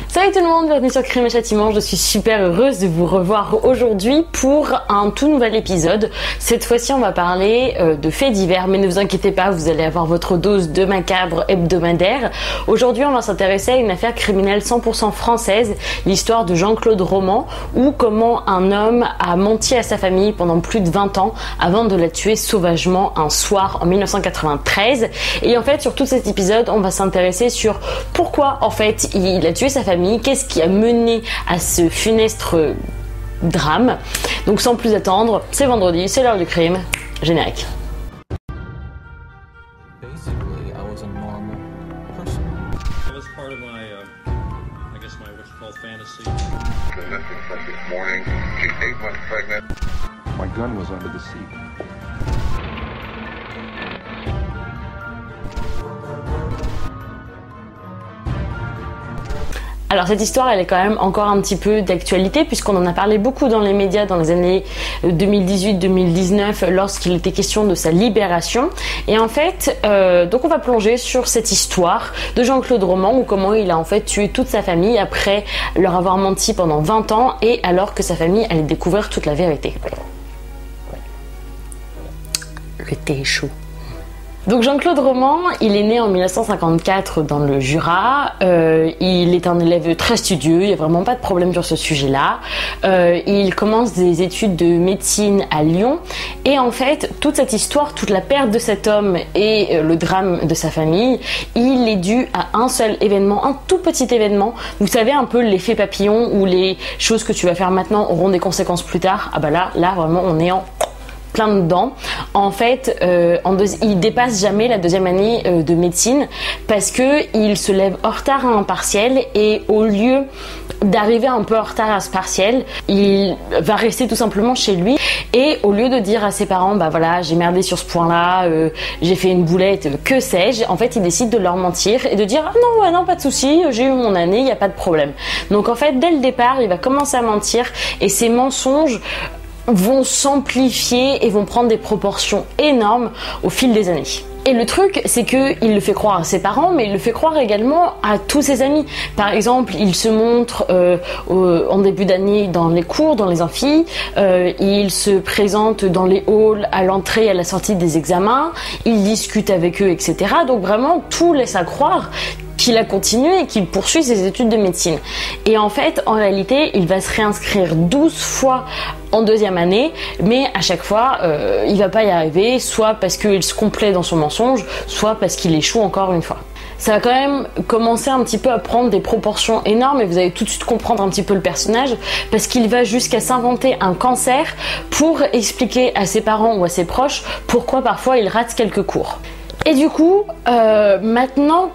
Salut tout le monde, bienvenue sur Crime et Châtiment. Je suis super heureuse de vous revoir aujourd'hui pour un tout nouvel épisode. Cette fois-ci, on va parler de faits divers, mais ne vous inquiétez pas, vous allez avoir votre dose de macabre hebdomadaire. Aujourd'hui, on va s'intéresser à une affaire criminelle 100% française, l'histoire de Jean-Claude Roman, ou comment un homme a menti à sa famille pendant plus de 20 ans avant de la tuer sauvagement un soir en 1993. Et en fait, sur tout cet épisode, on va s'intéresser sur pourquoi en fait il a tué sa famille. Qu'est-ce qui a mené à ce funeste drame? Donc sans plus attendre, c'est vendredi, c'est l'heure du crime, générique. Basically, I was a normal person. That was part of my, I guess my what's called fantasy. Missing from this morning. She's 8 months pregnant. My gun was under the seat. Alors cette histoire, elle est quand même encore un petit peu d'actualité puisqu'on en a parlé beaucoup dans les médias dans les années 2018-2019 lorsqu'il était question de sa libération. Et en fait, donc on va plonger sur cette histoire de Jean-Claude Roman ou comment il a en fait tué toute sa famille après leur avoir menti pendant 20 ans et alors que sa famille allait découvrir toute la vérité. Le thé est chaud. Donc Jean-Claude Roman, il est né en 1954 dans le Jura, il est un élève très studieux, il n'y a vraiment pas de problème sur ce sujet-là. Il commence des études de médecine à Lyon et en fait, toute cette histoire, toute la perte de cet homme et le drame de sa famille, il est dû à un seul événement, un tout petit événement. Vous savez un peu l'effet papillon où les choses que tu vas faire maintenant auront des conséquences plus tard. Ah bah là vraiment on est en plein dedans. En fait, il dépasse jamais la deuxième année de médecine parce que il se lève en retard à un partiel et au lieu d'arriver un peu en retard à ce partiel, il va rester tout simplement chez lui et au lieu de dire à ses parents bah voilà j'ai merdé sur ce point-là, j'ai fait une boulette, que sais-je, en fait il décide de leur mentir et de dire ah non ouais, non pas de souci, j'ai eu mon année, il n'y a pas de problème. Donc en fait dès le départ il va commencer à mentir et ses mensonges vont s'amplifier et vont prendre des proportions énormes au fil des années. Et le truc, c'est qu'il le fait croire à ses parents, mais il le fait croire également à tous ses amis. Par exemple, il se montre en début d'année dans les cours, dans les amphis, il se présente dans les halls à l'entrée et à la sortie des examens, il discute avec eux, etc. Donc vraiment, tout laisse à croire qu'il a continué et qu'il poursuit ses études de médecine. Et en fait, en réalité, il va se réinscrire 12 fois en deuxième année, mais à chaque fois, il va pas y arriver, soit parce qu'il se complaît dans son mensonge, soit parce qu'il échoue encore une fois. Ça va quand même commencer un petit peu à prendre des proportions énormes et vous allez tout de suite comprendre un petit peu le personnage parce qu'il va jusqu'à s'inventer un cancer pour expliquer à ses parents ou à ses proches pourquoi parfois il rate quelques cours. Et du coup, maintenant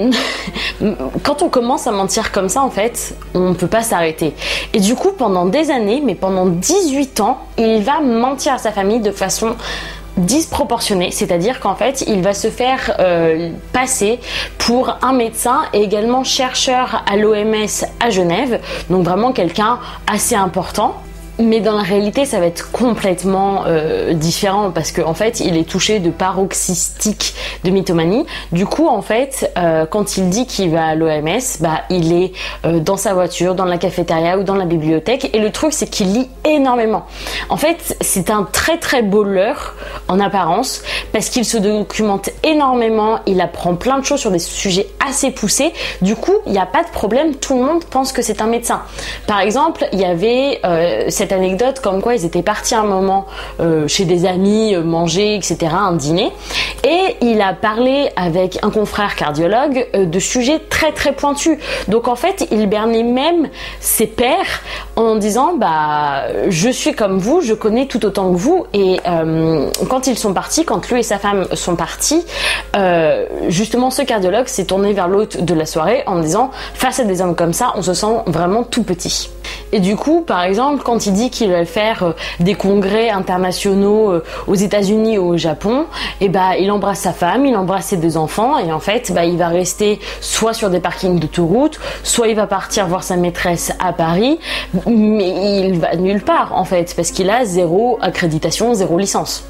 quand on commence à mentir comme ça, en fait, on ne peut pas s'arrêter. Et du coup, pendant des années, mais pendant 18 ans, il va mentir à sa famille de façon disproportionnée, c'est-à-dire qu'en fait, il va se faire passer pour un médecin et également chercheur à l'OMS à Genève, donc vraiment quelqu'un assez important. Mais dans la réalité, ça va être complètement différent parce qu'en fait, il est touché de paroxystique de mythomanie. Du coup, en fait, quand il dit qu'il va à l'OMS, bah, il est dans sa voiture, dans la cafétéria ou dans la bibliothèque. Et le truc, c'est qu'il lit énormément. En fait, c'est un très très beau leurre en apparence parce qu'il se documente énormément. Il apprend plein de choses sur des sujets assez poussés. Du coup, il n'y a pas de problème. Tout le monde pense que c'est un médecin. Par exemple, il y avait cette anecdote comme quoi ils étaient partis un moment chez des amis manger, etc., un dîner, et il a parlé avec un confrère cardiologue de sujets très très pointus. Donc en fait il bernait même ses pairs en disant bah je suis comme vous, je connais tout autant que vous. Et quand ils sont partis, quand lui et sa femme sont partis, justement ce cardiologue s'est tourné vers l'hôte de la soirée en disant face à des hommes comme ça on se sent vraiment tout petit. Et du coup par exemple quand il dit qu'il va faire des congrès internationaux aux États-Unis ou au Japon, et bah il embrasse sa femme, il embrasse ses 2 enfants et en fait bah il va rester soit sur des parkings d'autoroute, soit il va partir voir sa maîtresse à Paris, mais il va nulle part en fait parce qu'il a 0 accréditation, 0 licence.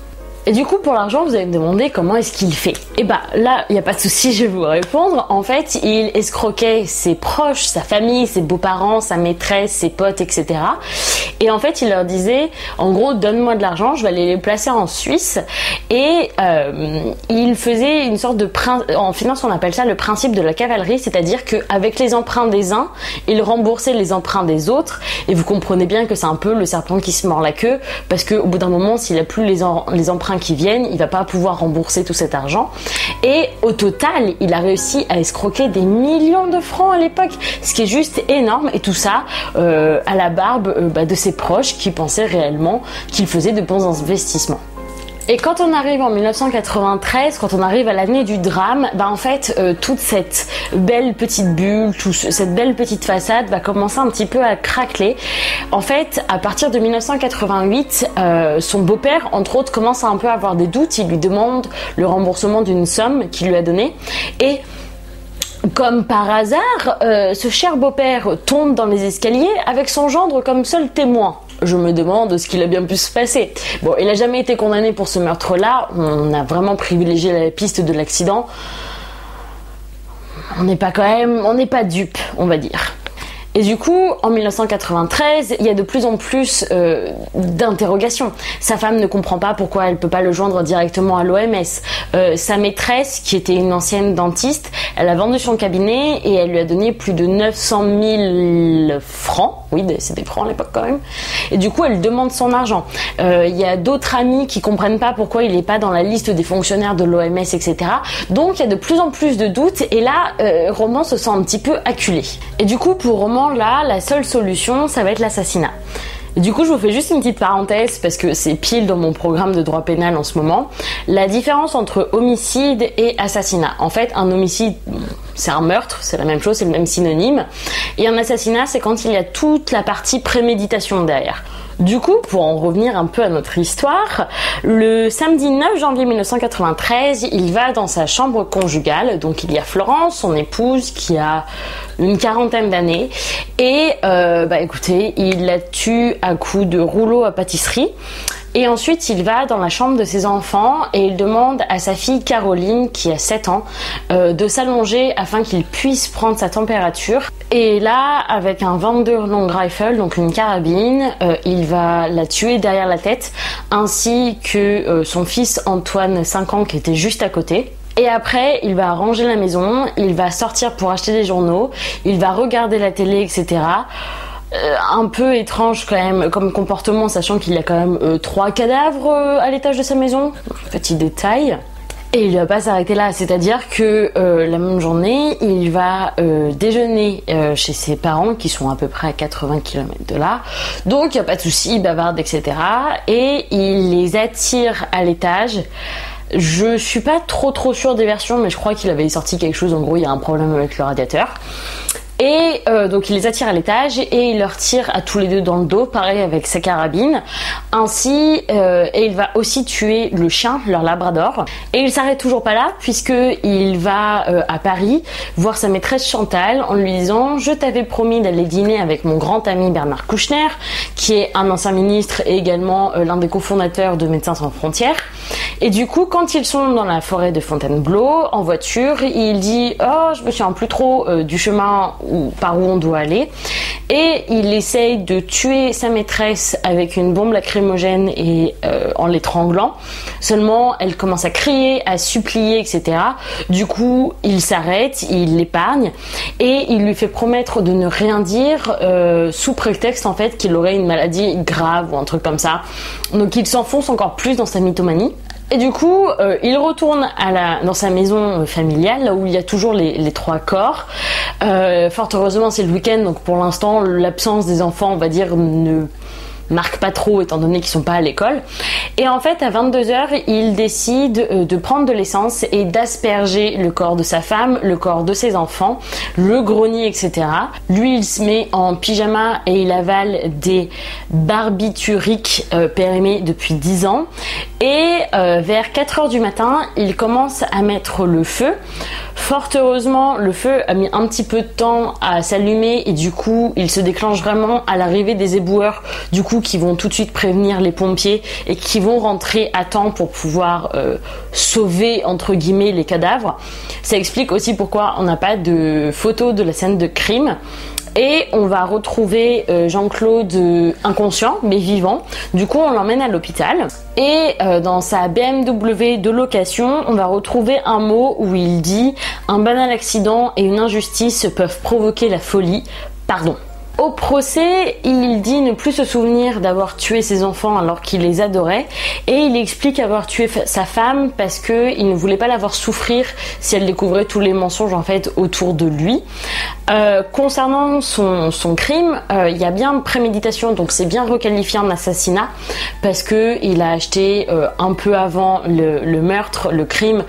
Et du coup, pour l'argent, vous allez me demander comment est-ce qu'il fait. Et bah là, il n'y a pas de souci, je vais vous répondre. En fait, il escroquait ses proches, sa famille, ses beaux-parents, sa maîtresse, ses potes, etc. Et en fait, il leur disait, en gros, donne-moi de l'argent, je vais aller les placer en Suisse. Et il faisait une sorte de... En finance, on appelle ça le principe de la cavalerie, c'est-à-dire qu'avec les emprunts des uns, il remboursait les emprunts des autres. Et vous comprenez bien que c'est un peu le serpent qui se mord la queue, parce qu'au bout d'un moment, s'il n'a plus les emprunts qui viennent, il va pas pouvoir rembourser tout cet argent. Et au total, il a réussi à escroquer des millions de francs à l'époque, ce qui est juste énorme. Et tout ça à la barbe de ses proches qui pensaient réellement qu'il faisait de bons investissements. Et quand on arrive en 1993, quand on arrive à l'année du drame, en fait, toute cette belle petite bulle, cette belle petite façade va commencer un petit peu à craqueler. En fait, à partir de 1988, son beau-père, entre autres, commence à un peu avoir des doutes. Il lui demande le remboursement d'une somme qu'il lui a donnée. Et comme par hasard, ce cher beau-père tombe dans les escaliers avec son gendre comme seul témoin. Je me demande ce qu'il a bien pu se passer. Bon, il n'a jamais été condamné pour ce meurtre-là. On a vraiment privilégié la piste de l'accident. On n'est pas dupe, on va dire. Et du coup, en 1993, il y a de plus en plus d'interrogations. Sa femme ne comprend pas pourquoi elle ne peut pas le joindre directement à l'OMS. Sa maîtresse, qui était une ancienne dentiste, elle a vendu son cabinet et elle lui a donné plus de 900 000 francs. Oui, c'est des francs à l'époque quand même. Et du coup, elle demande son argent. Il y a d'autres amis qui comprennent pas pourquoi il n'est pas dans la liste des fonctionnaires de l'OMS, etc. Donc, il y a de plus en plus de doutes. Et là, Roman se sent un petit peu acculé. Et du coup, pour Roman, là, la seule solution, ça va être l'assassinat. Du coup, je vous fais juste une petite parenthèse parce que c'est pile dans mon programme de droit pénal en ce moment. La différence entre homicide et assassinat. En fait, un homicide, c'est un meurtre, c'est la même chose, c'est le même synonyme. Et un assassinat, c'est quand il y a toute la partie préméditation derrière. Du coup, pour en revenir un peu à notre histoire, le samedi 9 janvier 1993, il va dans sa chambre conjugale. Donc il y a Florence, son épouse, qui a une quarantaine d'années. Et écoutez, il la tue à coups de rouleau à pâtisserie. Et ensuite, il va dans la chambre de ses enfants et il demande à sa fille Caroline, qui a 7 ans, de s'allonger afin qu'il puisse prendre sa température. Et là, avec un 22 long rifle, donc une carabine, il va la tuer derrière la tête, ainsi que son fils Antoine, 5 ans, qui était juste à côté. Et après, il va ranger la maison, il va sortir pour acheter des journaux, il va regarder la télé, etc. Un peu étrange quand même comme comportement, sachant qu'il y a quand même 3 cadavres à l'étage de sa maison. Petit détail. Et il ne va pas s'arrêter là, c'est-à-dire que la même journée, il va déjeuner chez ses parents qui sont à peu près à 80 km de là. Donc il n'y a pas de souci, il bavarde, etc. Et il les attire à l'étage. Je suis pas trop sûre des versions, mais je crois qu'il avait sorti quelque chose. En gros, il y a un problème avec le radiateur. Et donc il les attire à l'étage et il leur tire à tous les deux dans le dos, pareil avec sa carabine. Ainsi, et il va aussi tuer le chien, leur labrador. Et il s'arrête toujours pas là, puisque il va à Paris voir sa maîtresse Chantal en lui disant: je t'avais promis d'aller dîner avec mon grand ami Bernard Kouchner, qui est un ancien ministre et également l'un des cofondateurs de Médecins sans frontières. Et du coup, quand ils sont dans la forêt de Fontainebleau en voiture, il dit: oh, je me souviens plus trop du chemin par où on doit aller, et il essaye de tuer sa maîtresse avec une bombe lacrymogène et en l'étranglant. Seulement elle commence à crier, à supplier, etc. Du coup il s'arrête, il l'épargne et il lui fait promettre de ne rien dire sous prétexte en fait qu'il aurait une maladie grave ou un truc comme ça. Donc il s'enfonce encore plus dans sa mythomanie. Et du coup, il retourne dans sa maison familiale, là où il y a toujours les 3 corps. Fort heureusement, c'est le week-end, donc pour l'instant, l'absence des enfants, on va dire, ne marque pas trop, étant donné qu'ils sont pas à l'école. Et en fait, à 22h, il décide de prendre de l'essence et d'asperger le corps de sa femme, le corps de ses enfants, le grenier, etc. Lui, il se met en pyjama et il avale des barbituriques périmés depuis 10 ans. Et vers 4h du matin, il commence à mettre le feu. Fort heureusement, le feu a mis un petit peu de temps à s'allumer et du coup, il se déclenche vraiment à l'arrivée des éboueurs, du coup, qui vont tout de suite prévenir les pompiers et qui vont rentrer à temps pour pouvoir sauver, entre guillemets, les cadavres. Ça explique aussi pourquoi on n'a pas de photos de la scène de crime. Et on va retrouver Jean-Claude inconscient mais vivant. Du coup, on l'emmène à l'hôpital. Et dans sa BMW de location, on va retrouver un mot où il dit « Un banal accident et une injustice peuvent provoquer la folie. Pardon ». Au procès, il dit ne plus se souvenir d'avoir tué ses enfants alors qu'il les adorait et il explique avoir tué sa femme parce qu'il ne voulait pas la voir souffrir si elle découvrait tous les mensonges en fait autour de lui. Concernant son crime, il y a bien préméditation, donc c'est bien requalifié en assassinat parce que il a acheté un peu avant le meurtre, le crime,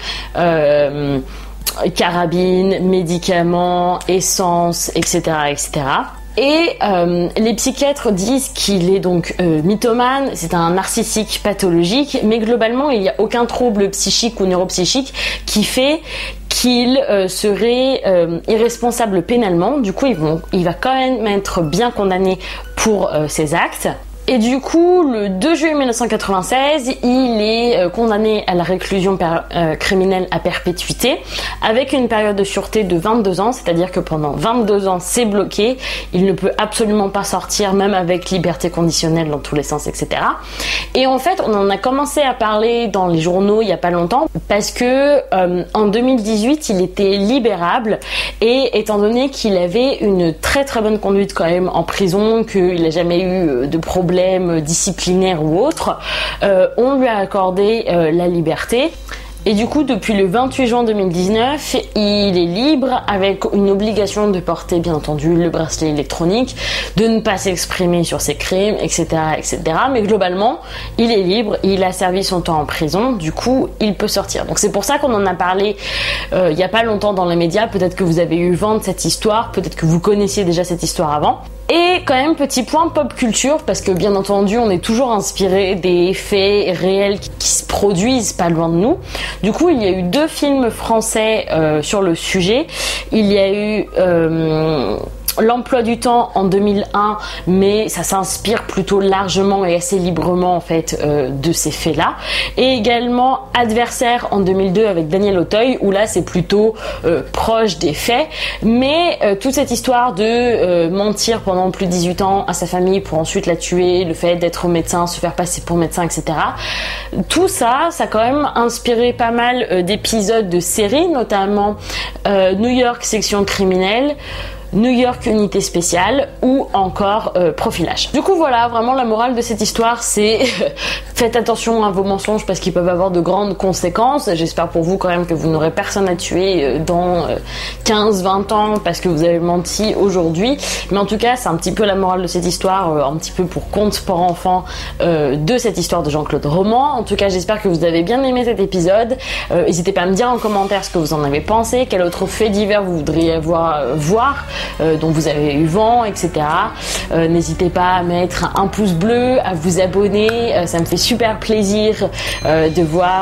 carabine, médicaments, essence, etc., etc. Et les psychiatres disent qu'il est donc mythomane, c'est un narcissique pathologique, mais globalement il n'y a aucun trouble psychique ou neuropsychique qui fait qu'il serait irresponsable pénalement. Du coup il va quand même être bien condamné pour ses actes. Et du coup, le 2 juillet 1996, il est condamné à la réclusion criminelle à perpétuité avec une période de sûreté de 22 ans, c'est-à-dire que pendant 22 ans, c'est bloqué. Il ne peut absolument pas sortir, même avec liberté conditionnelle dans tous les sens, etc. Et en fait, on en a commencé à parler dans les journaux il n'y a pas longtemps parce que en 2018, il était libérable et étant donné qu'il avait une très très bonne conduite quand même en prison, qu'il n'a jamais eu de problème disciplinaire ou autre, on lui a accordé la liberté. Et du coup, depuis le 28 juin 2019, il est libre avec une obligation de porter, bien entendu, le bracelet électronique, de ne pas s'exprimer sur ses crimes, etc., etc. Mais globalement, il est libre, il a servi son temps en prison, du coup, il peut sortir. Donc c'est pour ça qu'on en a parlé il n'y a pas longtemps dans les médias. Peut-être que vous avez eu vent de cette histoire, peut-être que vous connaissiez déjà cette histoire avant. Et quand même, petit point pop culture, parce que bien entendu, on est toujours inspiré des faits réels qui se produisent pas loin de nous. Du coup, il y a eu 2 films français sur le sujet. Il y a eu L'emploi du temps en 2001, mais ça s'inspire plutôt largement et assez librement en fait de ces faits-là. Et également Adversaire en 2002 avec Daniel Auteuil, où là c'est plutôt proche des faits, mais toute cette histoire de mentir pendant plus de 18 ans à sa famille pour ensuite la tuer, le fait d'être médecin, se faire passer pour médecin, etc. Tout ça, ça a quand même inspiré pas mal d'épisodes de séries, notamment New York section criminelle, New York unité spéciale ou encore profilage. Du coup voilà, vraiment la morale de cette histoire c'est faites attention à vos mensonges parce qu'ils peuvent avoir de grandes conséquences. J'espère pour vous quand même que vous n'aurez personne à tuer dans 15-20 ans parce que vous avez menti aujourd'hui. Mais en tout cas c'est un petit peu la morale de cette histoire, un petit peu pour conte pour enfants de cette histoire de Jean-Claude Roman. En tout cas j'espère que vous avez bien aimé cet épisode. N'hésitez pas à me dire en commentaire ce que vous en avez pensé, quel autre fait divers vous voudriez voir dont vous avez eu vent, etc. N'hésitez pas à mettre un pouce bleu, à vous abonner, ça me fait super plaisir de voir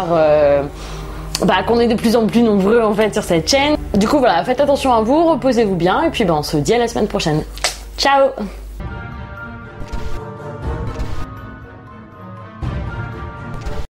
qu'on est de plus en plus nombreux en fait sur cette chaîne. Du coup voilà, faites attention à vous, reposez-vous bien et puis on se dit à la semaine prochaine. Ciao!